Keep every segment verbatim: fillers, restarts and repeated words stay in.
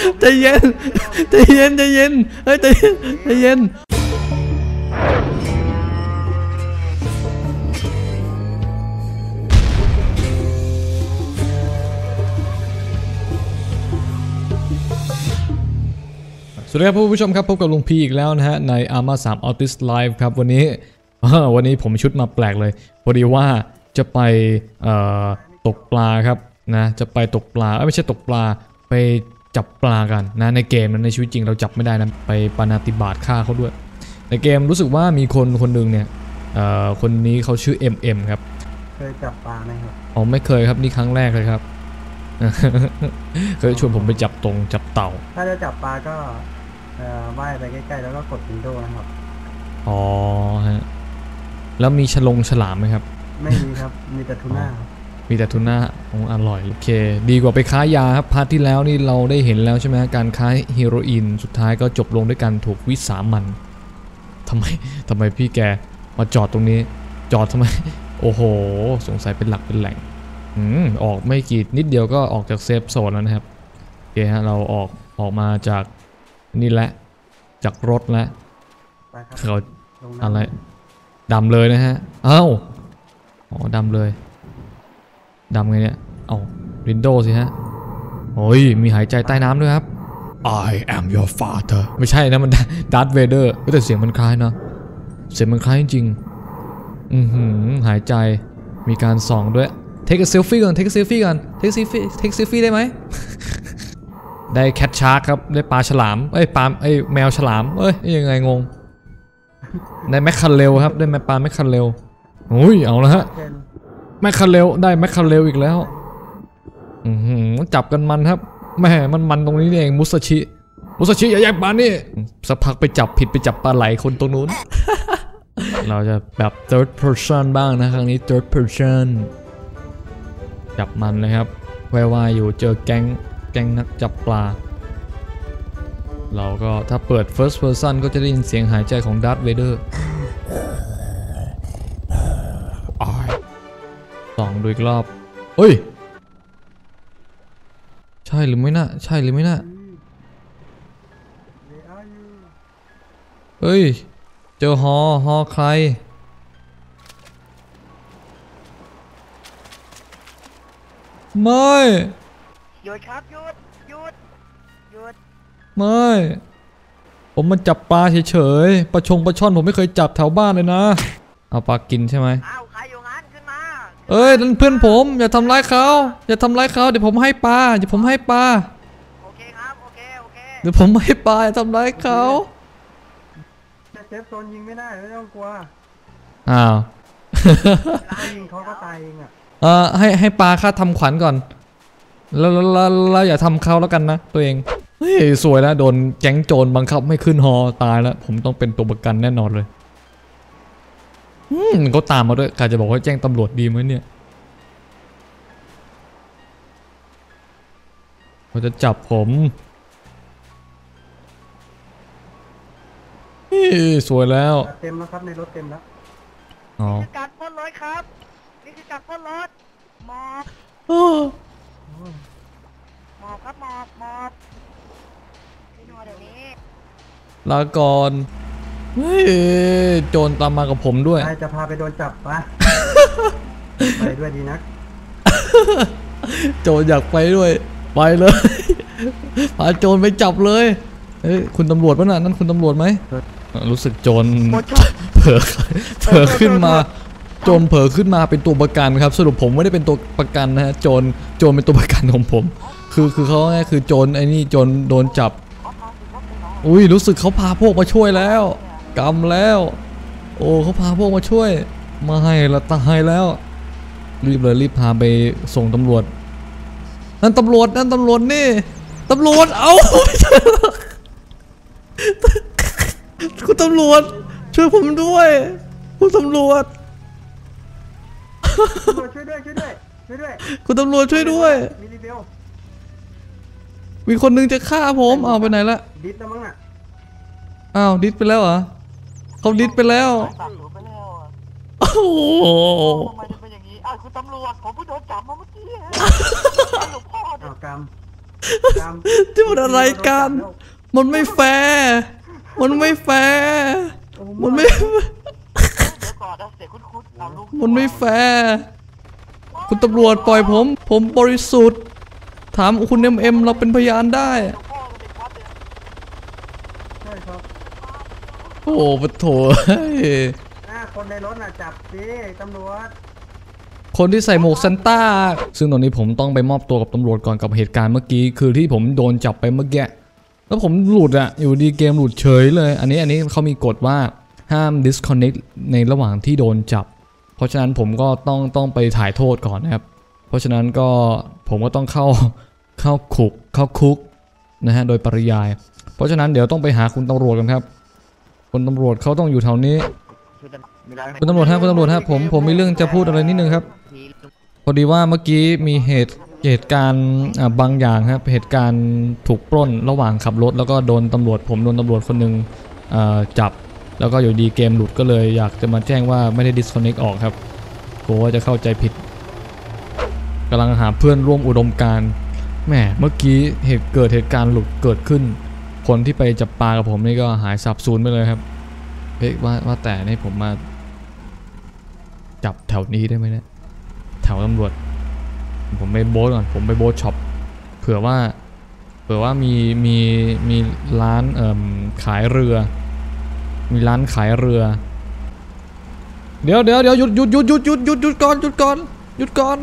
ใจเย็นใจเย็นใจเย็นเฮ้ยใจเย็นใจเย็นสวัสดีครับผู้ชมครับพบกับลุงพีอีกแล้วนะฮะใน อาร์ เอ็ม เอ ทรี Autist Live ครับวันนี้วันนี้ผมชุดมาแปลกเลยพอดีว่าจะไปตกปลาครับนะจะไปตกปลาไม่ใช่ตกปลาไปจับปลากันนะในเกมนั้นในชีวิตจริงเราจับไม่ได้นะไปปาณาติบาตฆ่าเขาด้วยในเกมรู้สึกว่ามีคนคนหนึ่งเนี่ยคนนี้เขาชื่อ เอ็ม เอ็ม ครับเคยจับปลาไหมครับอ๋อไม่เคยครับนี่ครั้งแรกเลยครับเคยชวนผมไปจับตรงจับเต่าถ้าจะจับปลาก็ว่ายไปใกล้ๆแล้วก็กดวินโดว์นะครับอ๋อฮะแล้วมีฉลงฉลามไหมครับไม่มีครับมีแต่ทูน่ามีแต่ทูน่าอร่อยโอเคดีกว่าไปค้ายาครับพาร์ทที่แล้วนี่เราได้เห็นแล้วใช่ไหมการค้าเฮโรอีนสุดท้ายก็จบลงด้วยการถูกวิสามันทำไมทำไมพี่แกมาจอดตรงนี้จอดทำไมโอ้โหสงสัยเป็นหลักเป็นแหล่งอืมออกไม่กี่นิดเดียวก็ออกจากเซฟโซนแล้วนะครับโอเคฮะเราออกออกมาจากนี่แหละจากรถแล้วเขาอะไรดำเลยนะฮะเอ้าอ๋อดำเลยดำไงเนี่ยเอาวินโดว์สิฮะโอ้ยมีหายใจใต้น้ำด้วยครับ I am your father ไม่ใช่นะมันดาร์ธเวเดอร์แต่เสียงมันคล้ายเนาะเสียงมันคล้ายจริงอือหือหายใจมีการส่องด้วย take a selfie ก่อน take a selfie ก่อน take selfie take selfie ได้ไหม ได้แคทชาร์กครับได้ปลาฉลามเอ้ยปลาเอ้ยแมวฉลามเอ้ยยังไงงงได้แมคคันเร็วครับได้แมปลาแมคคันเร็วอุ้ยเอาละฮะแมคคันเร็วได้แมคคันเร็วอีกแล้วอือหือจับกันมันครับแม่มันมันตรงนี้เองมุสชิมุสชิอย่าแยกปลานี่สักพักไปจับผิดไปจับปลาไหลคนตรงนู้น เราจะแบบ third person บ้างนะครั้งนี้ third person จับมันเลยครับวายๆอยู่เจอแก๊งแก๊งนักจับปลาเราก็ถ้าเปิด first person ก็จะได้ยินเสียงหายใจของดาร์ธเวเดอร์ส่องดูอีกรอบเฮ้ยใช่หรือไม่น่ะใช่หรือไม่น่ะเฮ้ยเจอฮอฮอใครไม่หยุดครับหยุดหยุดหยุดไม่ผมมันจับปลาเฉยๆปลาชงปลาช่อนผมไม่เคยจับแถวบ้านเลยนะเอาปลากินใช่ไหมอ้าวใครอยู่งั้นขึ้นมาเอ้ยนั่นเพื่อนผมอย่าทำร้ายเขาอย่าทำร้ายเขาเดี๋ยวผมให้ปลาเดี๋ยวผมให้ปลาโอเคครับโอเคโอเคเดี๋ยวผมให้ปลาอย่าทำร้ายเขาเซฟโซนยิงไม่ได้ไม่ต้องกลัวอ้าวยิงเขาก็ตายเองอ่ะเออให้ให้ปลาค่าทำขวัญก่อนแล้วแล้วอย่าทำเขาแล้วกันนะตัวเองเฮ้ยสวยแล้วโดนแก๊งโจรบังคับไม่ขึ้นฮอตายแล้วผมต้องเป็นตัวประกันแน่นอนเลยอืมก็ตามมาด้วยใครจะบอกว่าแจ้งตำรวจดีไหมเนี่ยเขาจะจับผมสวยแล้วเต็มแล้วครับในรถเต็มแล้วอ๋อนี่คือการปล้นรถครับนี่คือการปล้นรถหมอบหมอบครับหมอบหมอบพี่นัวเดี๋ยวนี้ลาก่อนเฮ้ยโจรตามมากับผมด้วยจะพาไปโดนจับปะไปด้วยดีนักโจรอยากไปด้วยไปเลยพาโจรไปจับเลยเฮ้ยคุณตำรวจป่ะน่ะนั่นคุณตำรวจไหมรู้สึกโจรเผลอเผลอขึ้นมาโจรเผลอขึ้นมาเป็นตัวประกันครับสรุปผมไม่ได้เป็นตัวประกันนะฮะโจรโจรเป็นตัวประกันของผมคือคือเขาไงคือโจรไอ้นี่โจรโดนจับอุ้ยรู้สึกเขาพาพวกมาช่วยแล้วกำแล้วโอ้เขาพาพวกมาช่วยมาให้ละตายแล้วรีบเลยรีบพาไปส่งตำรวจนั่นตำรวจนั่นตำรวจนี่ตำรวจเอาคุณตำรวจช่วยผมด้วยคุณตำรวจช่วยด้วยช่วยด้วยช่วยด้วยคุณตำรวจช่วยด้วยมีคนนึงจะฆ่าผมเอาไปไหนละดิสแล้วมั้งอ่ะอ้าวดิสไปแล้วเหรอเขาดิสไปแล้วโอ้โหทำไมจะเป็นอย่างนี้อ้าวคุณตำรวจผมเพิ่งโดนจับมาเมื่อกี้หลวงพ่อเอากรรมตามที่มันอะไรกันมันไม่แฟร์มันไม่แฟร์มันไม่เดี๋ยวก่อนนะเสียงคุ้นๆเอาลูกมันไม่แฟร์คุณตำรวจปล่อยผมผมบริสุทธิ์ถามคุณเอ็มเอ็มเราเป็นพยานได้พ่อก็เป็นวัดเลยใช่ครับโอ้ปะโถเฮ้ยอ่าคนในรถน่ะจับสิตำรวจคนที่ใส่หมวกซันต้าซึ่งตอนนี้ผมต้องไปมอบตัวกับตำรวจก่อนกับเหตุการณ์เมื่อกี้คือที่ผมโดนจับไปเมื่อกี้แล้วผมหลุดอะอยู่ดีเกมหลุดเฉยเลยอันนี้อันนี้เขามีกฎว่าห้าม disconnect ในระหว่างที่โดนจับเพราะฉะนั้นผมก็ต้องต้องไปถ่ายโทษก่อนนะครับเพราะฉะนั้นก็ผมก็ต้องเข้าเข้าคุกเข้าคุกนะฮะโดยปริยายเพราะฉะนั้นเดี๋ยวต้องไปหาคุณตำรวจกันครับคุณตำรวจเขาต้องอยู่แถวนี้คุณตำรวจฮะคุณตำรวจฮะผมผมมีเรื่องจะพูดอะไรนิดนึงครับพอดีว่าเมื่อกี้มีเหตุเหตุการณ์บางอย่างครับเหตุการณ์ถูกปล้นระหว่างขับรถแล้วก็โดนตำรวจผมโดนตำรวจคนหนึ่งจับแล้วก็อยู่ดีเกมหลุดก็เลยอยากจะมาแจ้งว่าไม่ได้ disconnect ออกครับกลัวว่าจะเข้าใจผิดกำลังหาเพื่อนร่วมอุดมการณ์แหมเมื่อกี้เหตุเกิดเหตุการณ์หลุดเกิดขึ้นคนที่ไปจับปลากับผมนี่ก็หายสับสูญไปเลยครับเฮ้ยว่าว่าแต่นี่ผมมาจับแถวนี้ได้ไหมเนี่ยแถวตำรวจผมไปโบ๊ทก่อนผมไปโบ๊ทช็อปเผื่อว่าเผื่อว่ามีมีมีร้านเอ่อขายเรือมีร้านขายเรือเดี๋ยวเดี๋ยวเดี๋ยวหยุดหยุดหยุดหยุดหยุดหยุดหยุดก่อนหยุดก่อนหยุดก่อน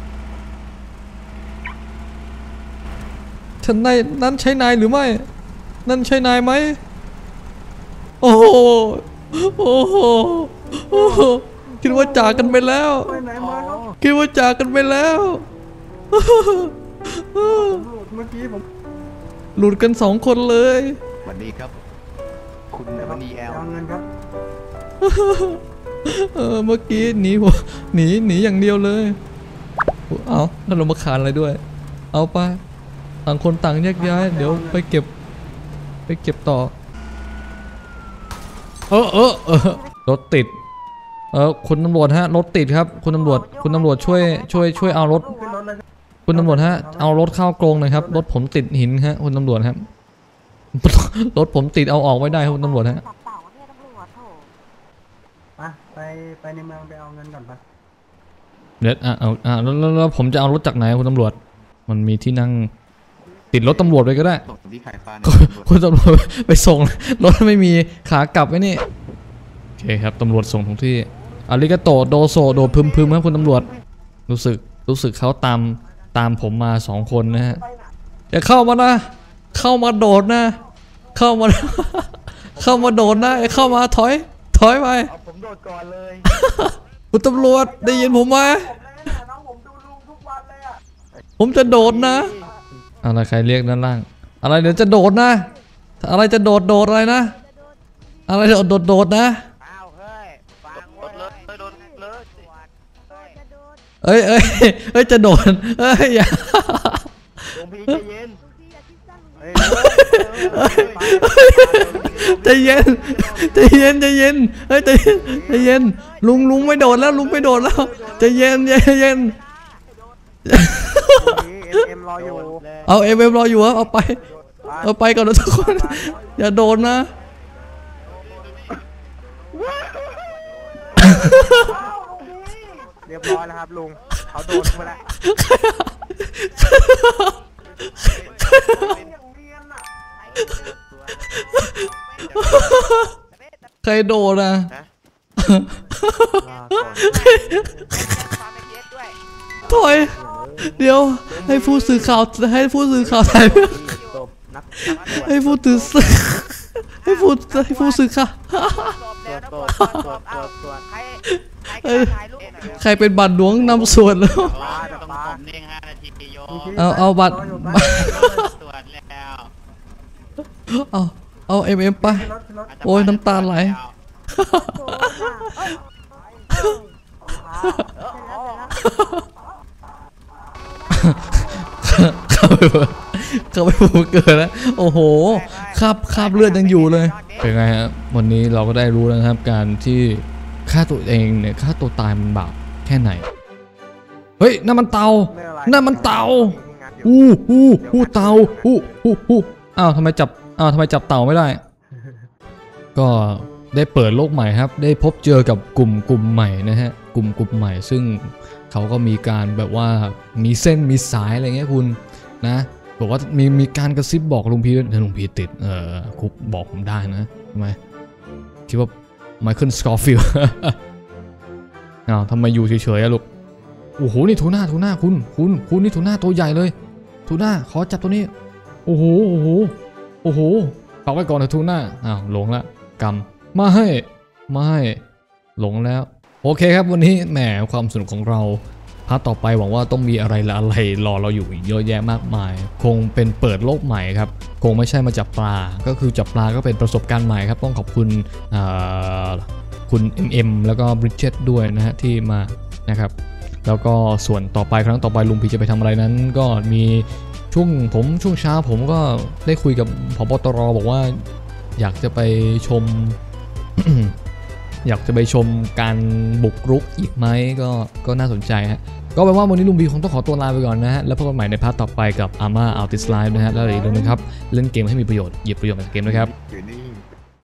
ฉันนายนั้นใช่นายหรือไม่นั่นใช่นายไหมโอ้โหโอ้โหโอ้โหคิดว่าจากกันไปแล้วไปไหนมาครับคิดว่าจากกันไปแล้วผมหลุดเมื่อกี้ผมหลุดกันสองคนเลยสวัสดีครับ คุณเดี๋ยววันนีแอลเอาเงินครับเออเมื่อกี้หนีผมหนีหนีอย่างเดียวเลยเอาแล้วเรามาขานอะไรด้วยเอาไปต่างคนต่างแยกย้ายเดี๋ยวไปเก็บไปเก็บต่อเออเออเออรถติดเออคุณตำรวจฮะรถติดครับคุณตำรวจคุณตำรวจช่วยช่วยช่วยเอารถขึ้นรถเลยครับคุณตำรวจฮะเอารถเข้ากรงหน่อยครับรถผมติดหินฮะคุณตำรวจครับ รถผมติดเอาออกไม่ได้ครับคุณตำรวจฮะสับเต่าเนี่ยตำรวจโถไปไปไปในเมืองไปเอาเงินก่อนไปเดี๋ยวอ่ะเอาอ่ะแล้วแล้วแล้วผมจะเอารถจากไหนคุณตำรวจมันมีที่นั่งติดรถตำรวจไปก็ได้ตกที่ไข่ฟ้าคุณตำรวจไปส่งรถไม่มีขากลับไว้นี่โอเคครับตำรวจส่งทุกที่อาริกาโตโดโซโดพึมพึมครับคุณตำรวจรู้สึกรู้สึกเขาตามตามผมมาสองคนนะฮะอย่าเข้ามานะเข้ามาโดดนะเข้ามา เข้ามาโดดนะอย่าเข้ามาถอยถอยไปเอาผมโดดก่อนเลยคุณตำรวจได้ยินผมไหมน้องผมดูลุงทุกวันเลยอ่ะผมจะโดดนะอะไรใครเรียกด้านล่างอะไรเดี๋ยวจะโดดนะอะไรจะโดดโดดอะไรนะอะไรโดดโดดโดดนะอ้าวเฮ้ยฟังรถเลยโดนเลยจะโดนเอ้ยเอ้ยเอ้ยจะโดดเอ้ยอย่าหลวงพี่ใจเย็นเฮ้ยใจเย็นใจเย็นใจเย็นเฮ้ยใจเย็นใจเย็นลุงลุงไม่โดดแล้วลุงไม่โดดแล้วใจเย็นใจเย็นเอ็มรออยู่เอาเอ็มเอ็มรออยู่ครับเอาไปเอาไปก่อนนะทุกคนอย่าโดนนะเรียบร้อยแล้วครับลุงเขาโดนไปแล้วใครโดนอ่ะ ถอยเดี๋ยวให้ผู้สื่อข่าวให้ผู้สื่อข่าวถ่ายให้ผู้สื่อให้ผู้ให้ผู้สื่อข่าวใครเป็นบัตรหลวงนำส่วนแล้วต้องผมเองห้านาทีโยเอาเอาบัตรตรวจแล้วเอาเอาเอ็มเอ็มไปโอ้ยน้ำตาไหลเข้าไปเข้าไปผมเกิดแล้วโอ้โหคราบคราบเลือดยังอยู่เลยเป็นไงฮะวันนี้เราก็ได้รู้แล้วครับการที่ฆ่าตัวเองเนี่ยฆ่าตัวตายมันบาปแค่ไหนเฮ้ยนั่นมันเตานั่นมันเตาอู้อู้อู้เต่าอู้อู้อู้อ้าวทำไมจับอ้าวทำไมจับเต่าไม่ได้ ก็ได้เปิดโลกใหม่ครับได้พบเจอกับกลุ่มกลุ่มใหม่นะฮะกลุ่มกลุ่มใหม่ซึ่งเขาก็มีการแบบว่ามีเส้นมีสายอะไรเงี้ยคุณนะบอกว่ามีมีการกระซิบบอกลุงพีถ้าลุงพีติดเอ่อคุกบอกผมได้นะทำไมคิดว่าไมเคิลสกอร์ฟิลด์ อ้าวทำไมอยู่เฉยๆอะลูกโอ้โหนี่ทูน่าทูน่าคุณคุณคุณนี่ทูน่าตัวใหญ่เลยทูน่าขอจับตัวนี้โอ้โหโอ้โหโอ้โหฝากไว้ก่อนนะทูน่าอ้าวหลงละกำไม่ให้ไม่ให้หลงแล้วโอเคครับวันนี้แหมความสนุกของเราพาร์ทต่อไปหวังว่าต้องมีอะไรละอะไรรอเราอยู่อีกเยอะแยะมากมายคงเป็นเปิดโลกใหม่ครับคงไม่ใช่มาจับปลาก็คือจับปลาก็เป็นประสบการณ์ใหม่ครับต้องขอบคุณคุณ เอ็ม เอ็ม แล้วก็ Bridget ด้วยนะฮะที่มานะครับแล้วก็ส่วนต่อไปครั้งต่อไปลุงพีจะไปทำอะไรนั้นก็มีช่วงผมช่วงเช้าผมก็ได้คุยกับผบ.ตร.บอกว่าอยากจะไปชม อยากจะไปชมการบุกรุกอีกไหมก็ก็น่าสนใจฮะก็แปลว่าวันนี้ลุงบีคงต้องขอตัวลาไปก่อนนะฮะแล้วพบกันใหม่ในพาร์ทต่อไปกับ Arma Outlast Live นะฮะแล้วอีกเรื่องนึงครับเล่นเกมให้มีประโยชน์หยิบประโยชน์จากเกมนะครับ